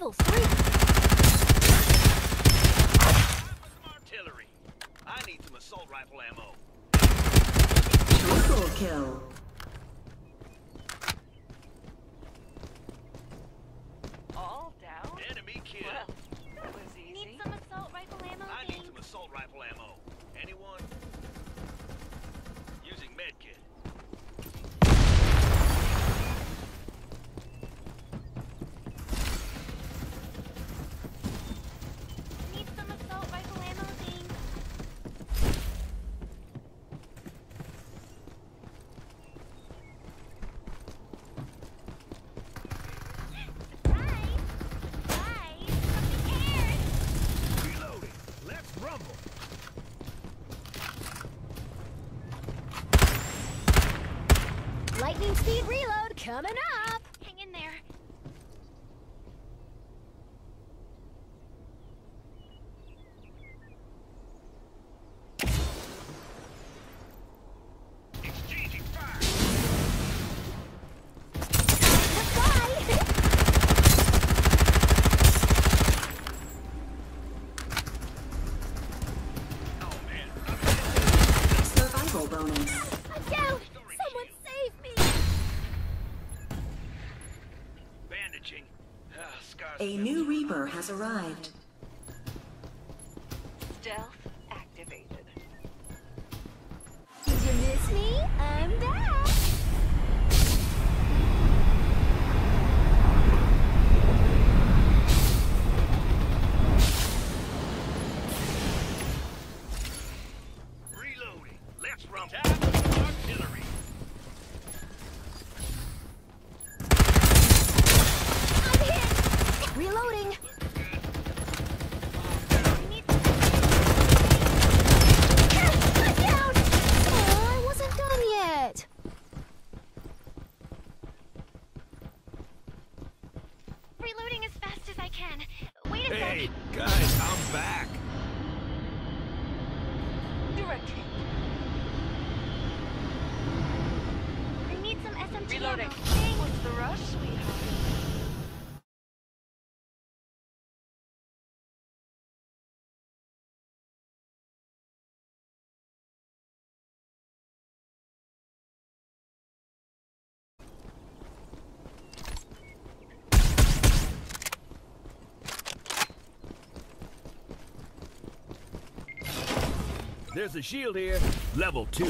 Level 3. Some artillery. I need some assault rifle ammo. Triple kill. All down? Enemy kill. Well, that was easy. Need some assault rifle ammo, I need thanks. some assault rifle ammo. Anyone? Using medkit. Need some assault rifle ammo, thanks. Surprise! Guys, something aired! Reloading. Let's rumble. Lightning speed reload coming up! Hang in there. Exchanging fire. Goodbye! Oh man. Survival bonus. I'm down! Someone save me! Bandaging. Scars. A new Reaper has arrived. Stealth activated. Did you miss me? I'm back! Reloading. Let's rumble. Artillery. I'm hit! Reloading! I'm down! Oh, I wasn't done yet! Reloading as fast as I can. Wait a Hey, sec. guys, I'm back. Direct hit. I need some SMG Reloading. ammo. Thanks. What's the rush, sweetheart? There's a shield here. Level 2.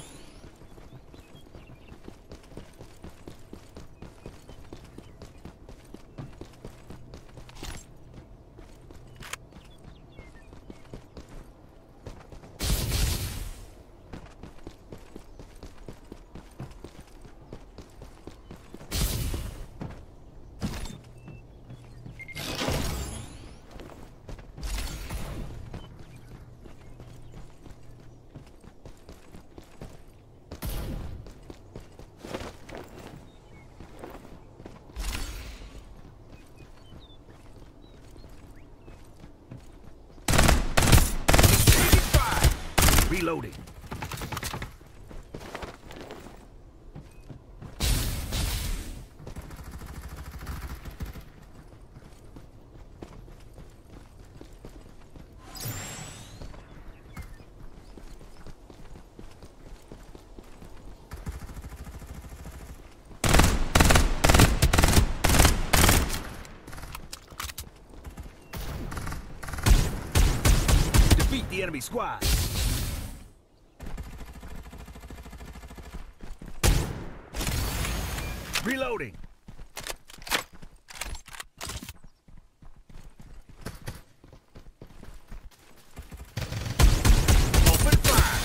Reloading. Defeat the enemy squad. Reloading. Open fire.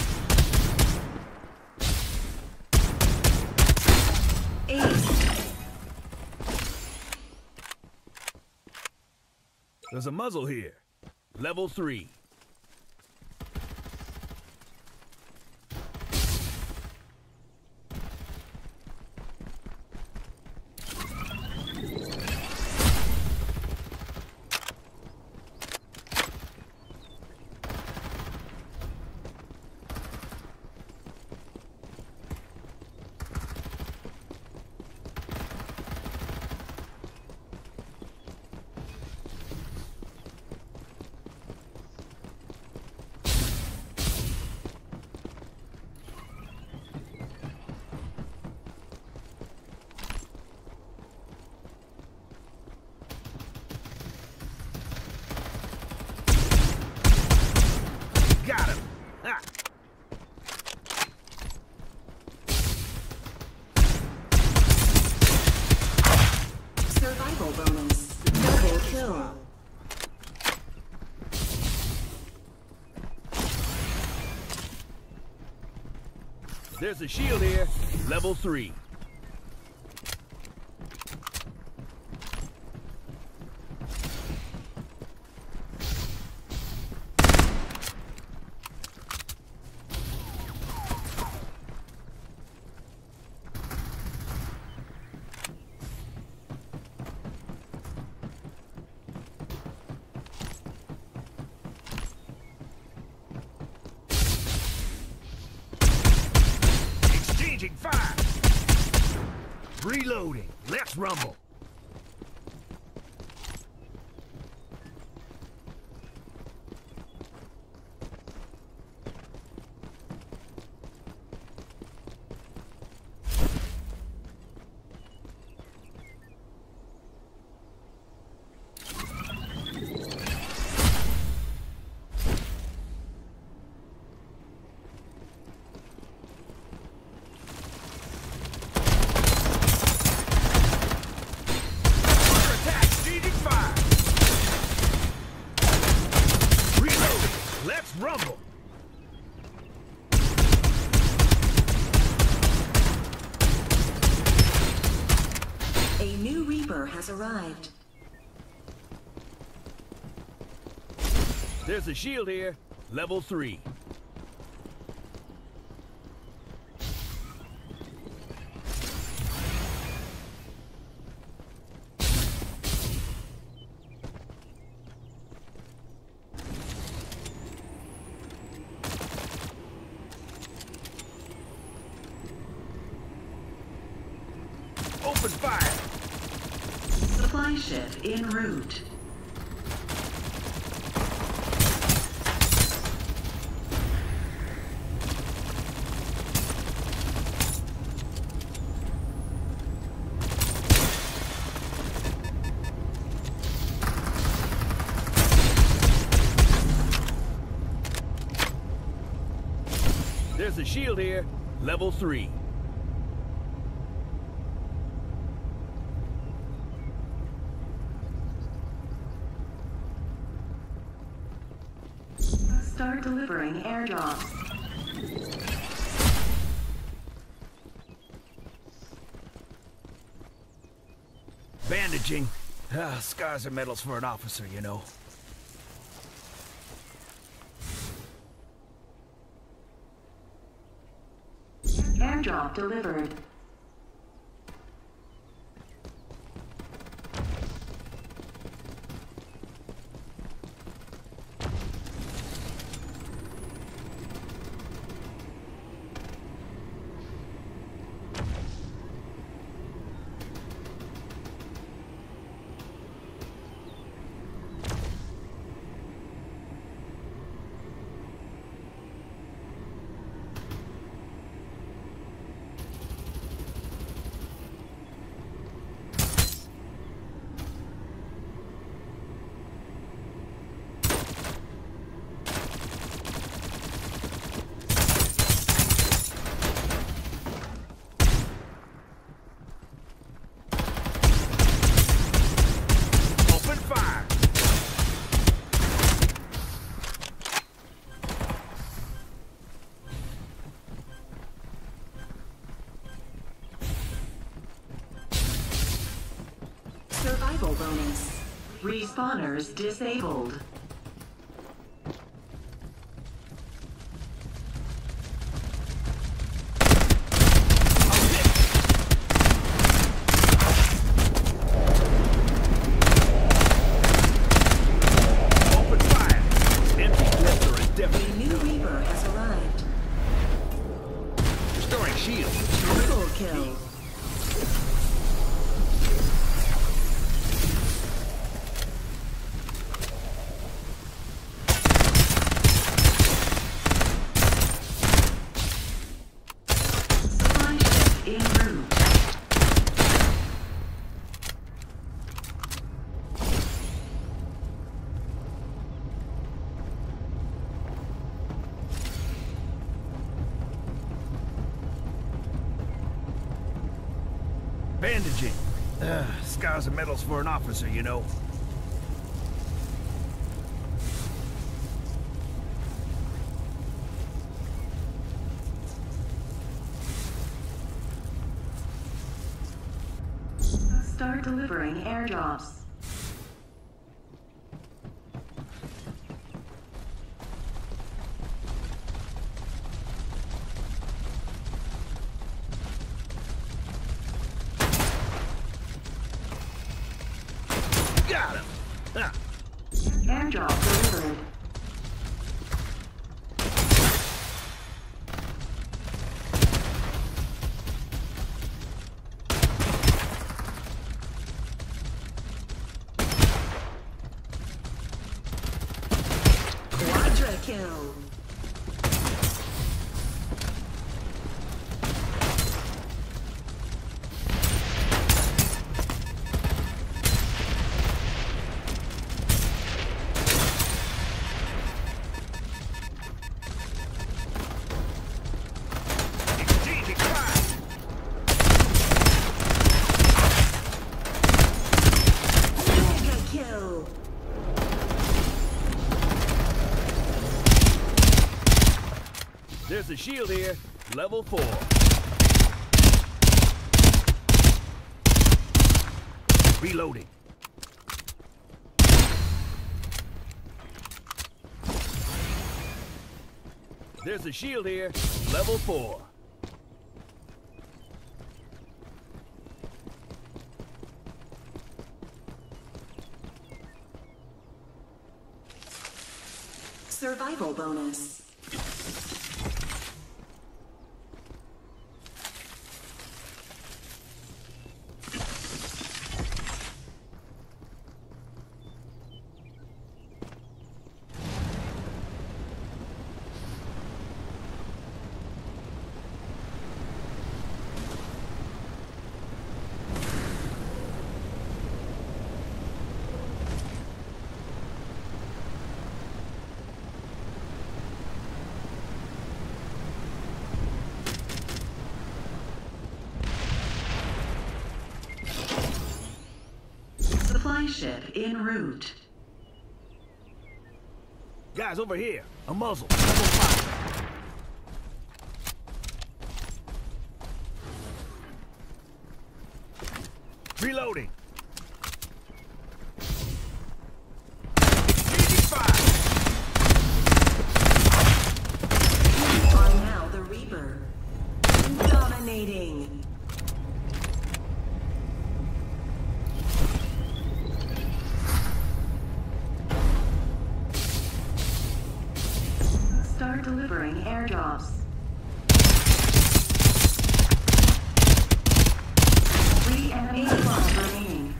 Ace. There's a muzzle here. Level 3. kill. There's a shield here. Level 3. Exchanging fire. Reloading. Let's rumble. Let's rumble! A new Reaper has arrived. There's a shield here. Level 3. Open fire! Supply ship en route. There's a shield here. Level 3. Start delivering airdrops. Bandaging. Scars are medals for an officer, you know. Airdrop delivered. Open fire! Survival bonus. Respawners disabled. Open fire! Empty blister is A definitely new Reaper has arrived. restoring shield. Triple kill. Supply ship en route. Bandaging. Scars are medals for an officer, you know. Start delivering airdrops. Got him! Ah. Airdrop delivered. Quadra kill. Exchanging fire! Mega kill. There's a shield here. Level 4. Reloading. There's a shield here. Level 4. Survival bonus. Supply ship en route. Guys, over here. A muzzle. Level 5. Reloading. Exchanging fire! You are now the Reaper. Dominating. Start delivering airdrops. 3 enemy squads remaining.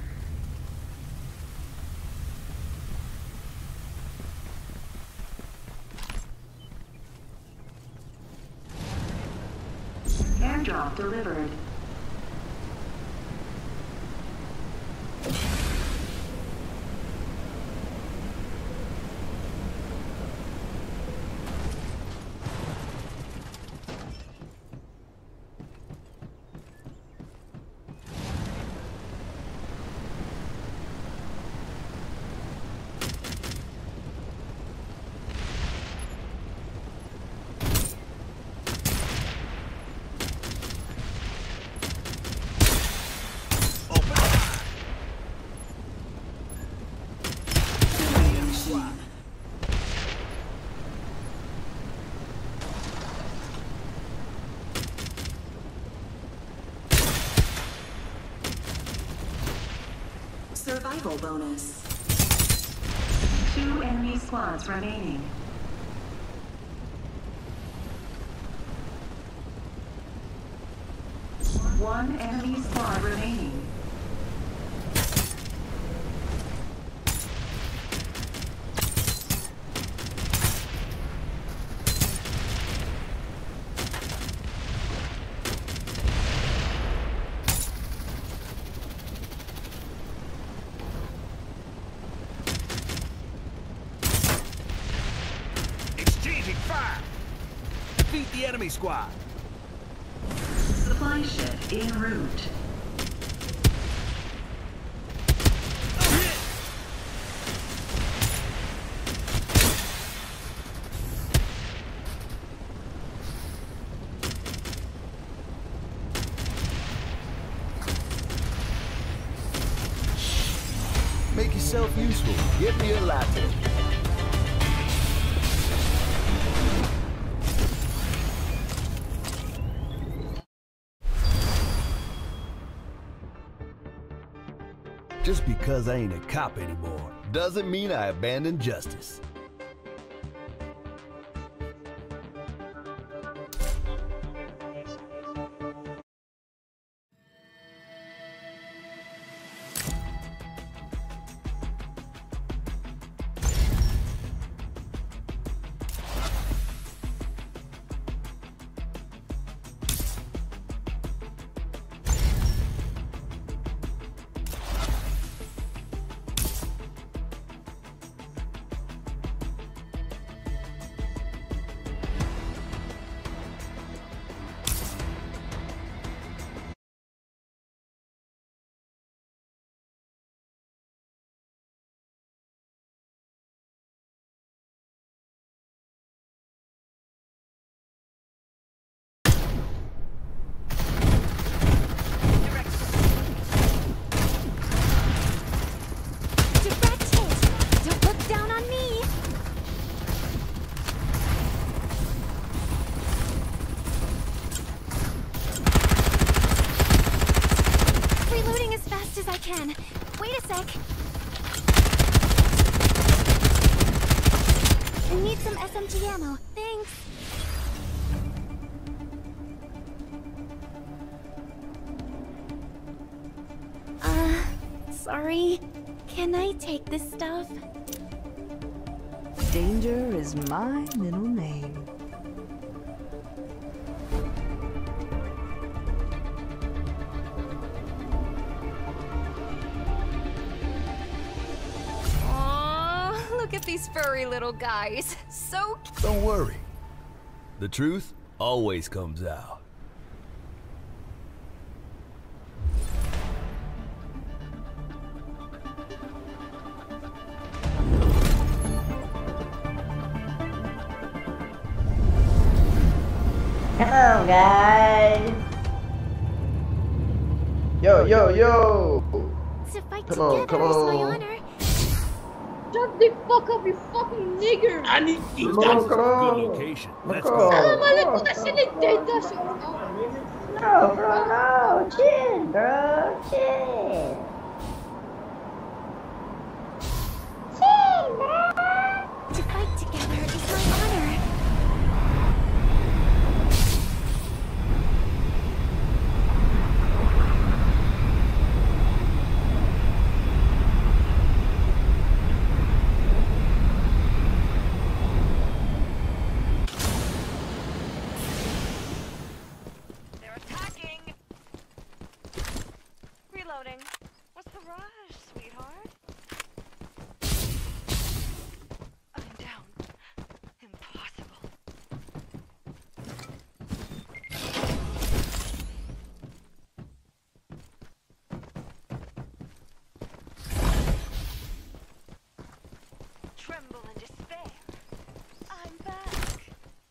Airdrop delivered. Open fire! Killing squad. Survival bonus. 2 enemy squads remaining. One enemy squad remaining. Exchanging fire! Defeat the enemy squad. Supply ship en route. yourself useful. Get me a latte. Just because I ain't a cop anymore doesn't mean I abandoned justice. Wait a sec. I need some SMG ammo. Thanks. Sorry. Can I take this stuff? Danger is my middle name. Look at these furry little guys. So cute. Don't worry. The truth always comes out. Hello, guys. Yo, yo, yo. To fight Come on, together come is my on. honor. Shut the fuck up, you fucking nigger! I need you. This is a Come on. good location. Let's Come go. on. Alam mo, alam ko na sinigdata siya. No, bro, no. Chill, bro. Chill. Chill, bro. To fight together is my honor. They're attacking. Reloading. What's the rush, sweetheart? I'm down. Impossible. Tremble in despair. I'm back.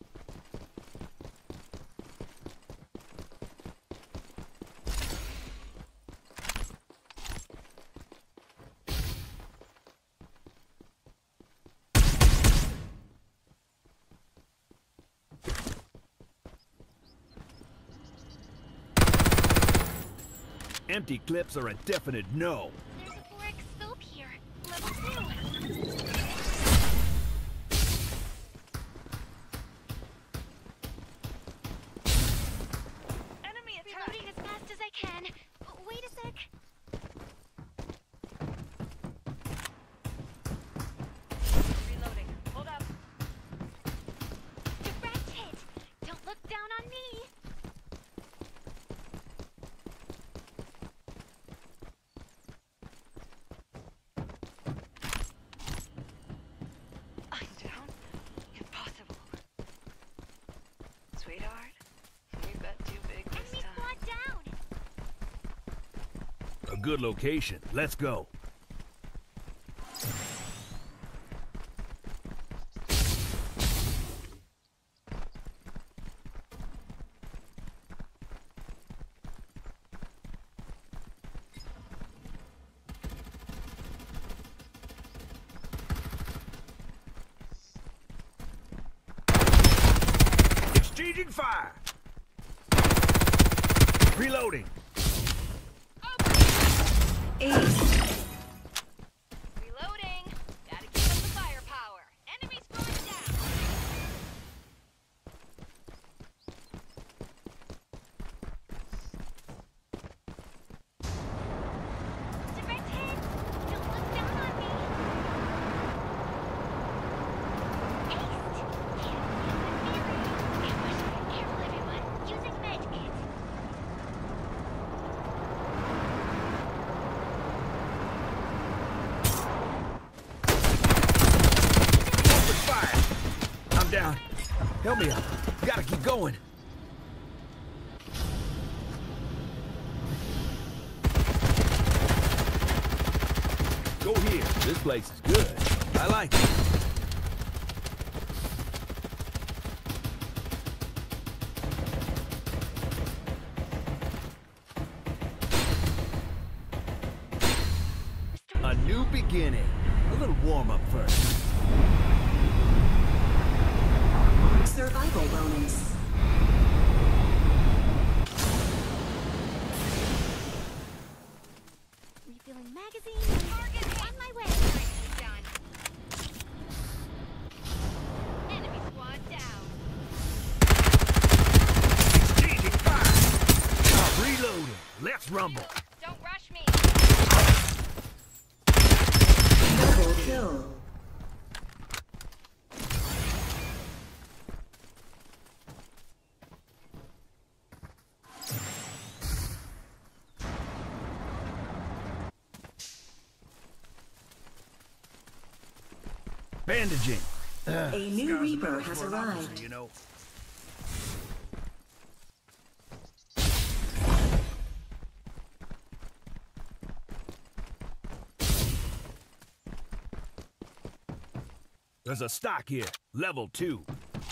Empty clips are a definite no. There's a 4x scope here. Level 2. Enemy attack. Reloading as fast as I can. Wait a sec. Reloading. Hold up. Direct hit. Don't look down on me. I'm down. Impossible. Sweetheart, we bet too big this Enemy time. squad down. A good location. Let's go. Changing fire. Reloading. Ace. Reloading. Gotta keep up the firepower. Enemy squad down. Directed. Don't look down on me. Aced. Careful, everyone. Using med kit. Open fire. I'm down. Help me out. Gotta keep going. Go here. This place is good. I like it. A new beginning. A little warm up first. Survival bonus. Refilling magazine. Target On my way. nicely done. Enemy squad down. Changing fire. I'm reloading. Let's rumble. Don't rush me. Double kill. Bandaging. A new Scars Reaper are has for an officer, arrived. you know. There's a stock here. Level 2.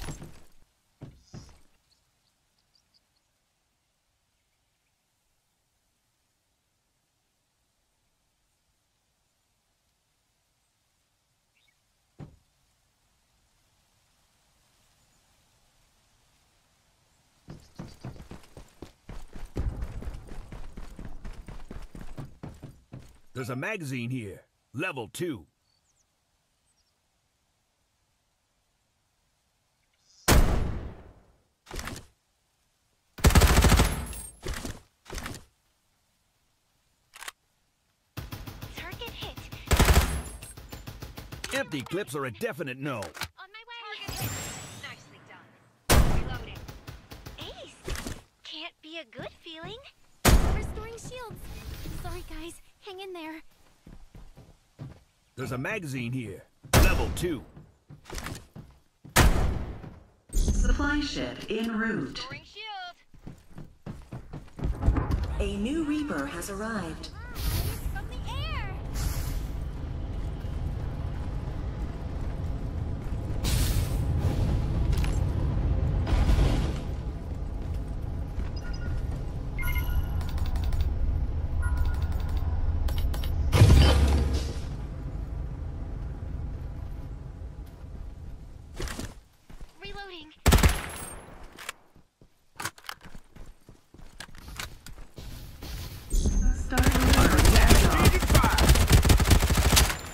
There's a magazine here. Level 2. Target hit. Empty clips are a definite no. On my way. Target hit. Nicely done. Reloading. Ace. Can't be a good feeling. Restoring shields. Sorry, guys. Hang in there. There's a magazine here. Level 2. Supply ship en route. Restoring shield. A new Reaper has arrived. Eyes from the air. Reloading. Starting airdrop. Changing fire.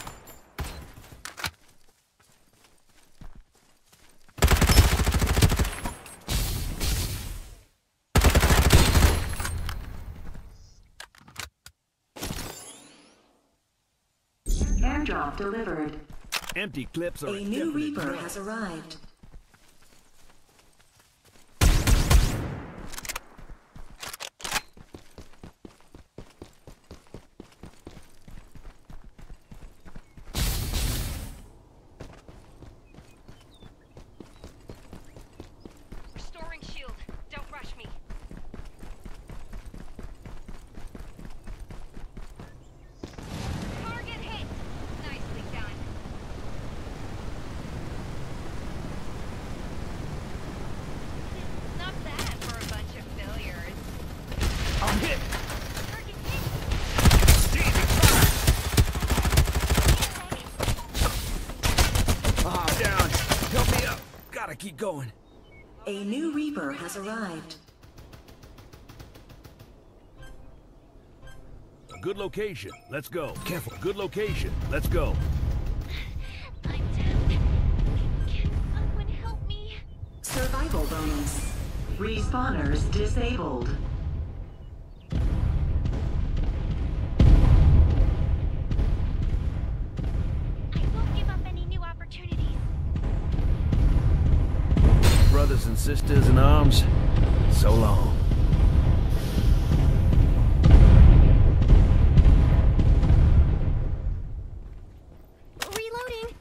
Airdrop delivered. Empty clips are A new definite Reaper no. has arrived. Restoring shield. Don't rush me. Target hit. Nicely done. Not bad for a bunch of failures. I'm hit. Target hit. Changing fire. Ah, down. Help me up. Gotta keep going. A new Reaper has arrived. A good location. Let's go. Careful. Good location. Let's go. I'm down. Can someone help me? Survival bonus. Respawners disabled. I won't give up any new opportunities. Brothers and sisters in arms, so long. Reloading.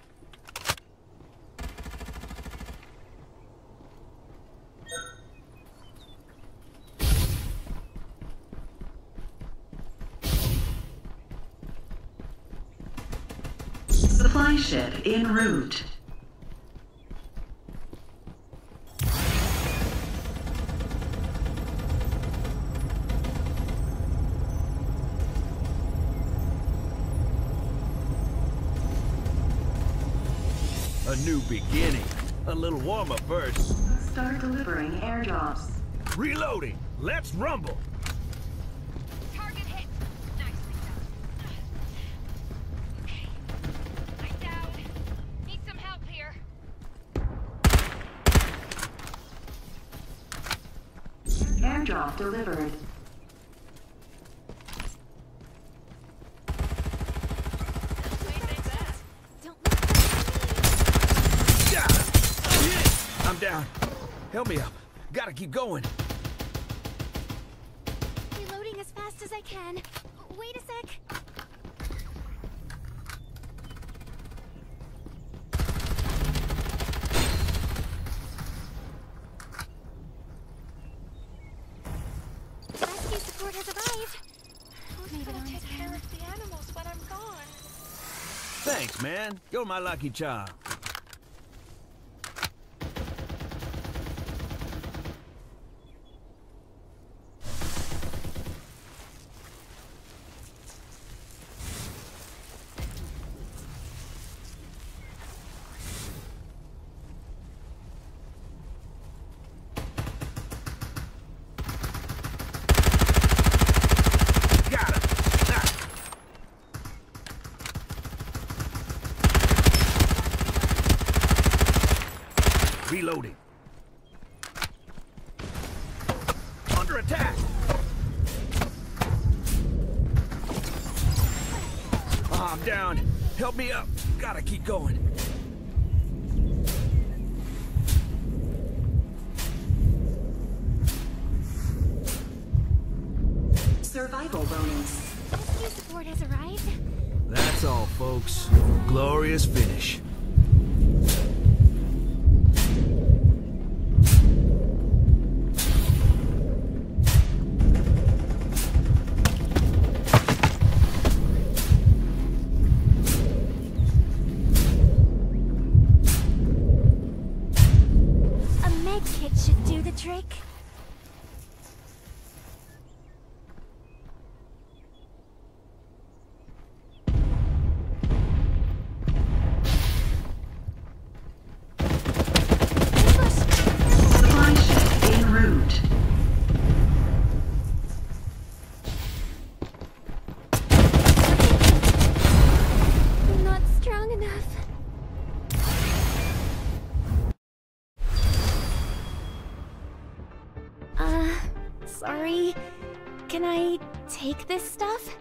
Supply ship en route. A new beginning. A little warm-up first. Start delivering airdrops. Reloading. Let's rumble. Target hit. Nicely done. Okay. I'm down. Need some help here. Airdrop delivered. Don't look Yeah. I'm down. Help me up. Gotta keep going. reloading as fast as I can. Wait a sec. Rescue support has arrived. Who's gonna take care of the animals when I'm gone? Thanks, man. You're my lucky charm. Got him. Ah. Reloading. Under attack. Oh, I'm down. Help me up. Gotta keep going. Survival bonus. Rescue support has arrived. That's all, folks. Glorious finish. A med kit should do the trick. Supply ship en route. I'm not strong enough. Sorry. Can I take this stuff?